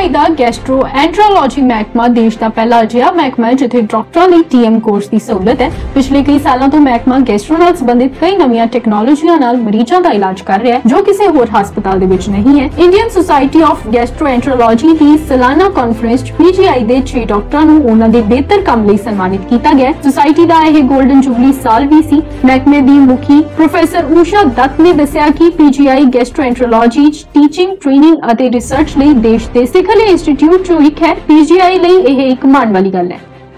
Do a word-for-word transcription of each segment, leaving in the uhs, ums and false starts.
PGI ਦਾ ਗੈਸਟਰੋਐਂਟਰੋਲੋਜੀ ਮਹਿਕਮਾ ਦੇਸ਼ ਦਾ ਪਹਿਲਾ ਅਜਿਹਾ ਮਹਿਕਮਾ ਹੈ ਜਿੱਥੇ ਡਾਕਟਰਾਂ ਲਈ ਟੀਐਮ ਕੋਰਸ ਦੀ ਸਹੂਲਤ ਹੈ। ਪਿਛਲੇ ਕਈ ਸਾਲਾਂ ਤੋਂ ਮਹਿਕਮਾ ਗੈਸਟਰੋ ਨਾਲ ਸੰਬੰਧਿਤ ਕਈ ਨਵੀਆਂ ਟੈਕਨੋਲੋਜੀਆਂ ਨਾਲ ਮਰੀਜ਼ਾਂ ਦਾ ਇਲਾਜ ਕਰ ਰਿਹਾ ਹੈ ਜੋ ਕਿਸੇ ਹੋਰ ਹਸਪਤਾਲ ਦੇ ਵਿੱਚ ਨਹੀਂ ਹੈ। ਇੰਡੀਅਨ ਸੁਸਾਇਟੀ ਆਫ ਗੈਸਟਰੋਐਂਟਰੋਲੋਜੀ ਦੀ ਸਾਲਾਨਾ ਕਾਨਫਰੰਸ ਪੀਜੀਆਈ ਦੇ ਛੇ ਡਾਕਟਰਾਂ ਨੂੰ ਉਹਨਾਂ ਦੇ ਬਿਹਤਰ ਕੰਮ ਲਈ ਸਨਮਾਨਿਤ ਕੀਤਾ ਗਿਆ। ਸੁਸਾਇਟੀ ਦਾ ਇਹ ਗੋਲਡਨ ਜੁਬਲੀ ਸਾਲ ਵੀ ਸੀ। ਮਹਿਕਮੇ ਦੀ ਮੁਖੀ ਪ੍ਰੋਫੈਸਰ ਊਸ਼ਾ ਦੱਤ ਨੇ ਦੱਸਿਆ ਕਿ ਪੀਜੀਆਈ ਗੈਸਟਰੋਐਂਟਰੋਲੋਜੀ ਟੀਚਿੰਗ ਟ੍ਰੇਨਿੰਗ ਅਤੇ ਰਿਸਰਚ ਲਈ ਦੇਸ਼ ਦੇ ਸਿਖਰਲੇ ਇੰਸਟੀਚਿਊਟ ਚੋਂ ਇੱਕ ਹੈ। ਪੀਜੀਆਈ ਲਈ ਇਹ ਇੱਕ ਮਾਣ ਵਾਲੀ ਗੱਲ ਹੈ।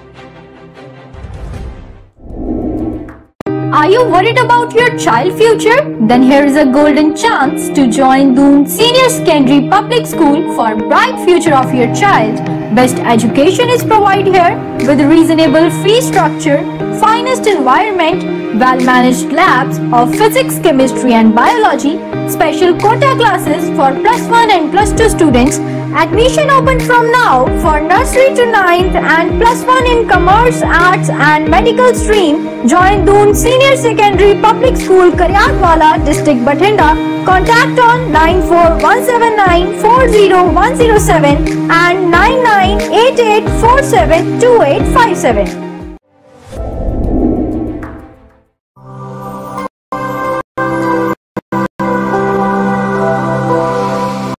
Are you worried about your child future? Then here is a golden chance to join Doon Senior Secondary Public School for bright future of your child. Best education is provided here with reasonable fee structure, finest environment, well-managed labs of physics, chemistry and biology, special quota classes for plus one and plus two students. Admission open from now for nursery to ninth and plus one in commerce, arts and medical stream. Join Doon Senior Secondary Public School, Karyatwala, District Bathinda. Contact on nine four one seven nine four zero one zero seven and nine nine eight eight four seven two eight five seven.